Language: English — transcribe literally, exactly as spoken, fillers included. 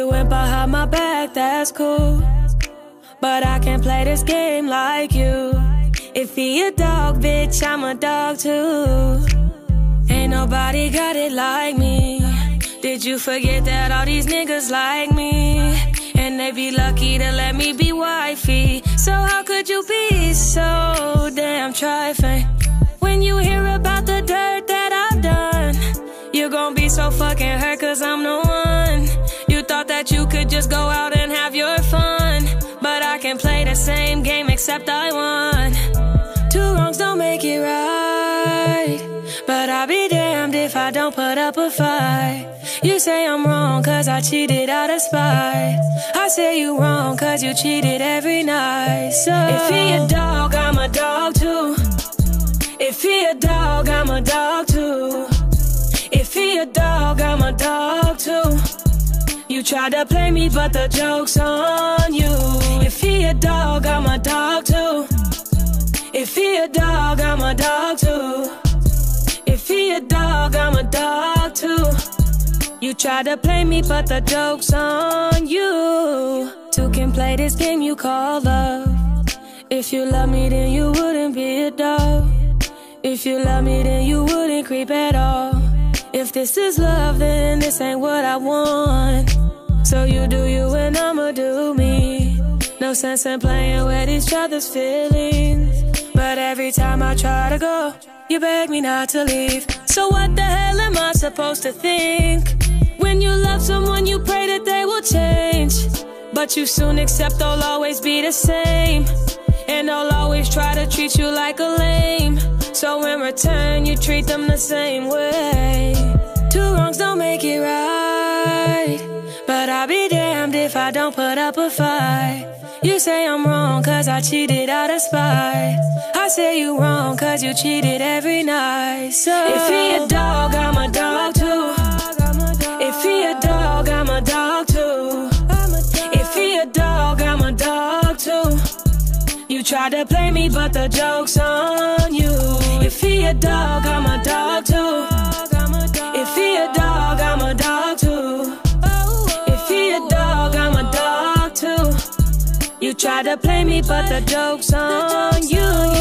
went behind my back, that's cool. But I can't play this game like you. If he a dog, bitch, I'm a dog too. Ain't nobody got it like me. Did you forget that all these niggas like me? And they be lucky to let me be wifey. So how could you be so damn trifling? When you hear about the dirt that I've done, you're gon' be so fucking hurt cause I'm the one. You thought that you could just go out and have your fun, but I can play the same game except I won. Two wrongs don't make it right, but I'll be damned if I don't put up a fight. You say I'm wrong cause I cheated out of spite. I say you wrong cause you cheated every night. So if he a dog, I'm a dog too. If he a dog, I'm a dog too. If he a dog, I'm a dog too. You tried to play me, but the joke's on you. If he a dog, I'm a dog too. If he a dog, I'm a dog too. If he a dog, I'm a dog too. You tried to play me, but the joke's on you. Two can play this game you call love. If you love me, then you wouldn't be a dog. If you love me, then you wouldn't creep at all. If this is love, then this ain't what I want. So you do you and I'ma do me. No sense in playing with each other's feelings. But every time I try to go, you beg me not to leave. So what the hell am I supposed to think? When you love someone, you pray that they will change, but you soon accept they'll always be the same. And they'll always try to treat you like a lame. So in return, you treat them the same way. Two wrongs don't make it right, but I'll be damned if I don't put up a fight. You say I'm wrong cause I cheated out of spite. I say you wrong cause you cheated every night. So if he a dog, I'm a dog too. If he a dog, I'm a dog too. If he a dog, I'm a dog too. You tried to play me, but the joke's on you. If he a dog, I'm a dog too. If he a dog, I'm a dog too. If he a dog, I'm a dog too. You tried to play me, but the joke's on you.